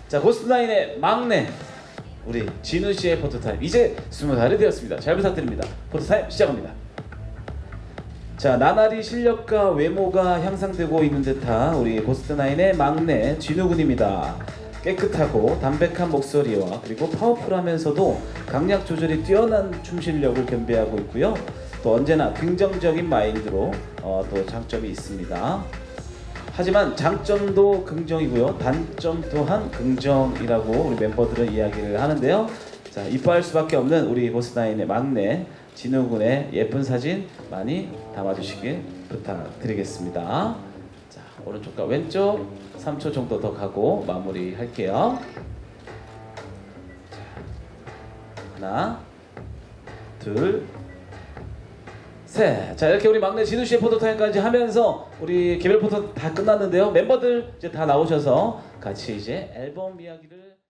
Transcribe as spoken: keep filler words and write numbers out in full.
자, 고스트나인의 막내 우리 진우 씨의 포토타임 이제 스무 살이 되었습니다. 잘 부탁드립니다. 포토타임 시작합니다. 자, 나날이 실력과 외모가 향상되고 있는 듯한 우리 고스트나인의 막내 진우 군입니다. 깨끗하고 담백한 목소리와 그리고 파워풀하면서도 강약 조절이 뛰어난 춤 실력을 겸비하고 있고요. 또 언제나 긍정적인 마인드로 어, 또 장점이 있습니다. 하지만 장점도 긍정이고요, 단점 또한 긍정이라고 우리 멤버들은 이야기를 하는데요. 자, 이뻐할 수밖에 없는 우리 고스트나인의 막내 진우 군의 예쁜 사진 많이 담아주시길 부탁드리겠습니다. 자, 오른쪽과 왼쪽 삼 초 정도 더 가고 마무리 할게요. 하나, 둘, 셋. 자, 이렇게 우리 막내 진우 씨의 포토타임까지 하면서 우리 개별 포토 다 끝났는데요. 멤버들 이제 다 나오셔서 같이 이제 앨범 이야기를